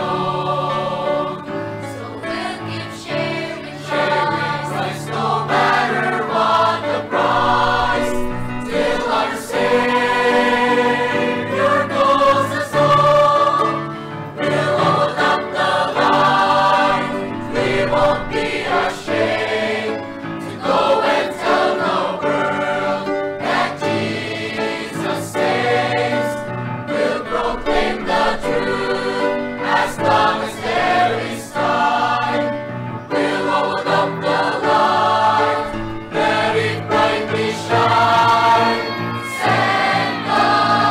known. So we'll keep sharing Christ, no matter what the price, till our Savior knows us all. We'll hold up the light, we won't be ashamed to go and tell the world that Jesus saves. We'll proclaim the truth as long as there is time. We'll hold up the light, let it brightly shine. Send the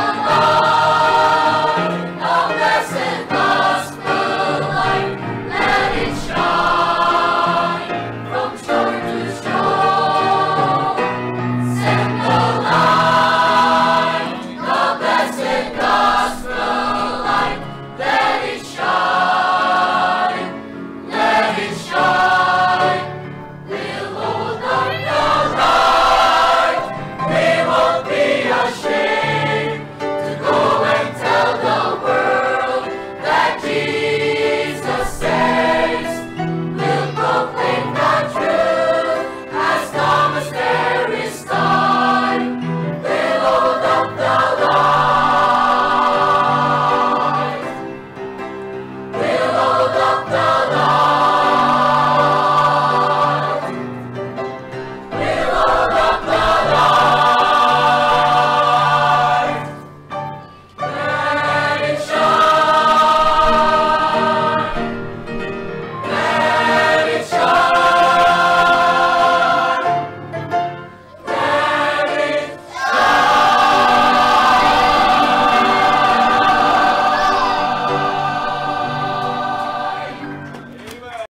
light, the blessed gospel light, let it shine from shore to shore. Send the light, the blessed gospel light, let it shine, let it shine. We'll hold up the light, we won't be ashamed to go and tell the world that Jesus saves. We'll proclaim the truth as long as there is time. We'll hold up the light, we'll hold up the